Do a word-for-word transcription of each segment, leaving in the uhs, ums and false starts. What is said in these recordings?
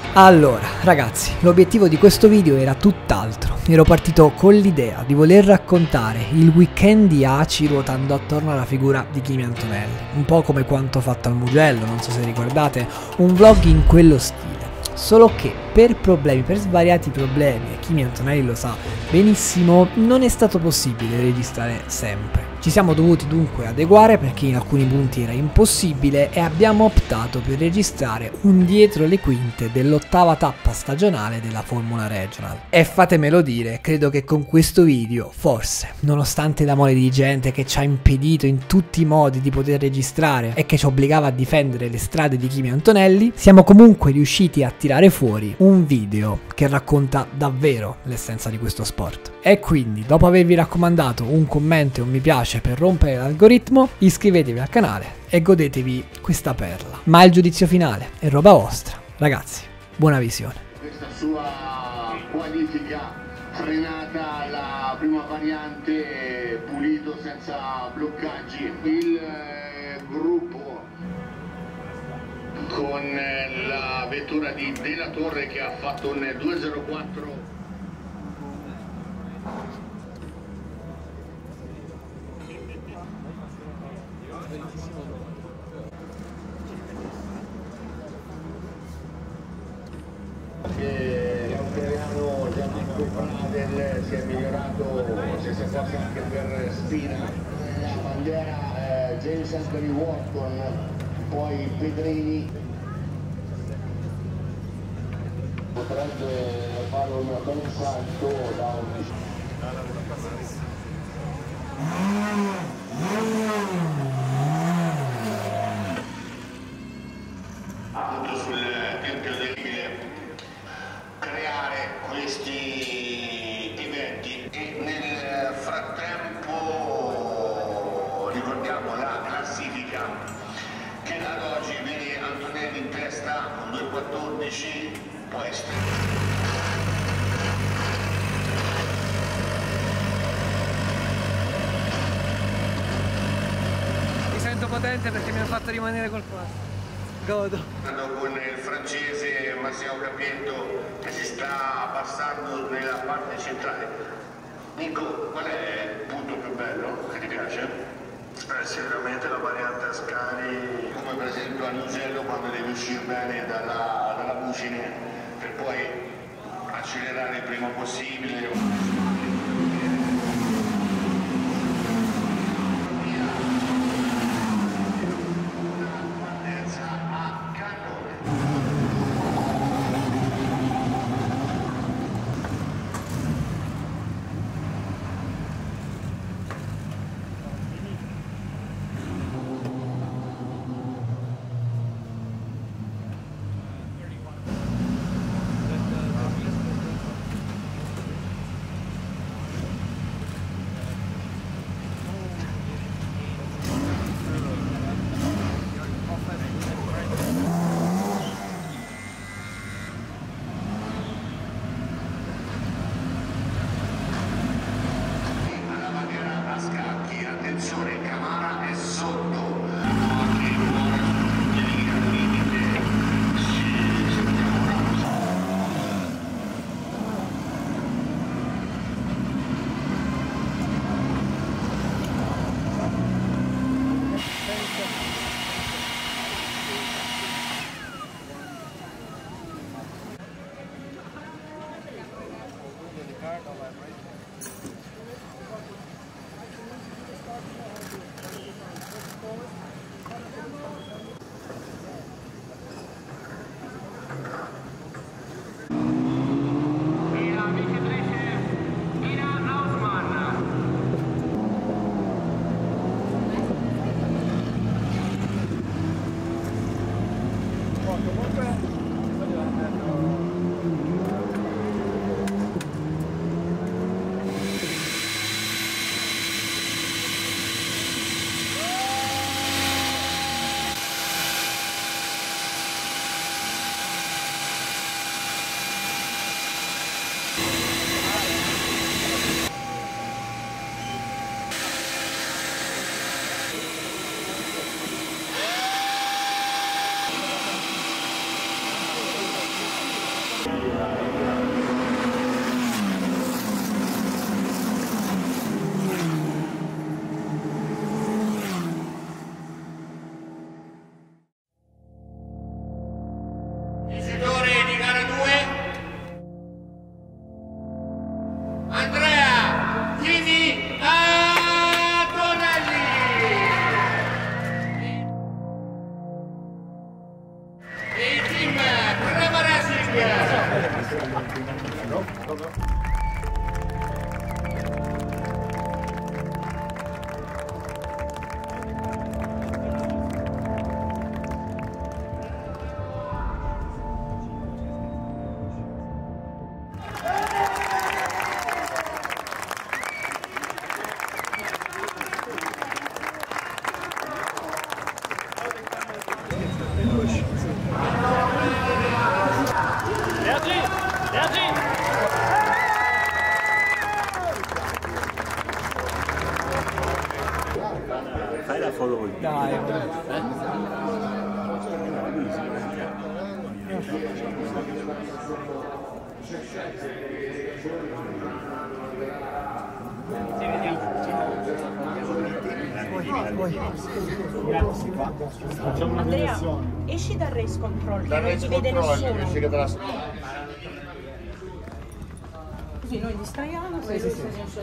Allora, ragazzi, l'obiettivo di questo video era tutt'altro. Ero partito con l'idea di voler raccontare il weekend di Aci ruotando attorno alla figura di Kimi Antonelli, un po' come quanto fatto al Mugello, non so se ricordate, un vlog in quello stile. Solo che per problemi, per svariati problemi, e Kimi Antonelli lo sa benissimo, non è stato possibile registrare sempre. Ci siamo dovuti dunque adeguare perché in alcuni punti era impossibile e abbiamo optato per registrare un dietro le quinte dell'ottava tappa stagionale della Formula Regional. E fatemelo dire, credo che con questo video, forse, nonostante la mole di gente che ci ha impedito in tutti i modi di poter registrare e che ci obbligava a difendere le strade di Kimi Antonelli, siamo comunque riusciti a tirare fuori un video che racconta davvero l'essenza di questo sport. E quindi, dopo avervi raccomandato un commento e un mi piace per rompere l'algoritmo, iscrivetevi al canale e godetevi questa perla. Ma il giudizio finale è roba vostra. Ragazzi, buona visione. Questa sua qualifica frenata alla prima variante, pulito senza bloccaggi. Il eh, gruppo con eh, la vettura di Della Torre che ha fatto un due zero quattro. Che l'australiano Gianmarco Pradel si è migliorato, stessa cosa anche per Spina, la bandiera eh, James Anthony Wharton, poi Pedrini potrebbe fare un bel salto da un appunto sul tempio del limite, creare questi eventi. E nel frattempo ricordiamo la classifica che ad oggi vede Antonelli in testa con due quattordici, poi Mi sento potente perché mi hanno fatto rimanere col qua. Godo. Con il francese Massimo Cappietto che si sta passando nella parte centrale. Nico, qual è il punto più bello che ti piace? Eh, sicuramente la variante Ascari, come per esempio a Mugello, quando devi uscire bene dalla, dalla bucine per poi accelerare il prima possibile. Fai la follow. Dai. Andrea, esci dal race control, che non ti vede nessuno. Così noi distraiamo, sì, sì, sì.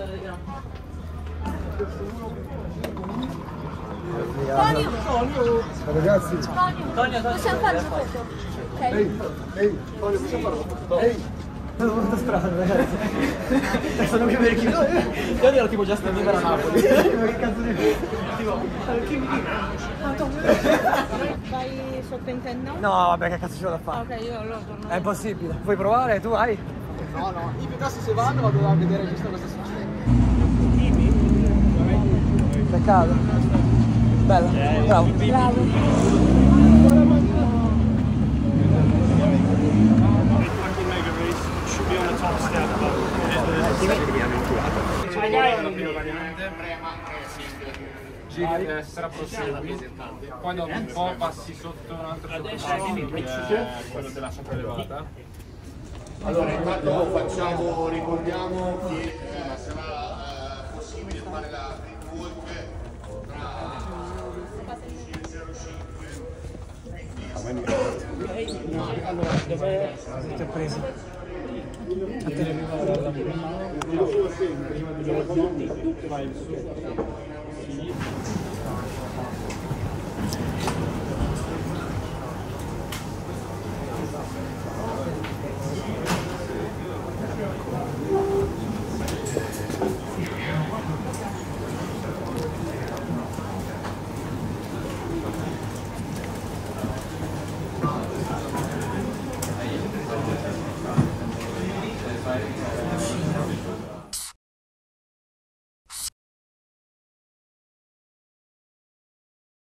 Tonio! Ragazzi, Tonio, possiamo fare una foto? Ok? ehi, ehi, Tonio, possiamo fare una foto? Ehi! È molto strano, ragazzi. Adesso non capire chi. Io ero tipo Justin Bieber a Napoli. Ma che cazzo di. Tipo, chi mi Vai sotto intenno? No, vabbè, che cazzo c'ho da Ah, fare? ok, io allora torno. È impossibile. Vuoi provare? Tu vai? No, no, io piuttosto se vado vado a vedere giusto cosa succede. Peccato. Bella, bravo. Bravo. Giri a destra, prosegui, poi dopo un po' passi sotto un altro sottopasso che è quello della sopraelevata. Allora intanto facciamo, ricordiamo che eh, sarà eh, possibile fare la free walk tra undici e zero cinque. Allora, dove ti ho preso? A te.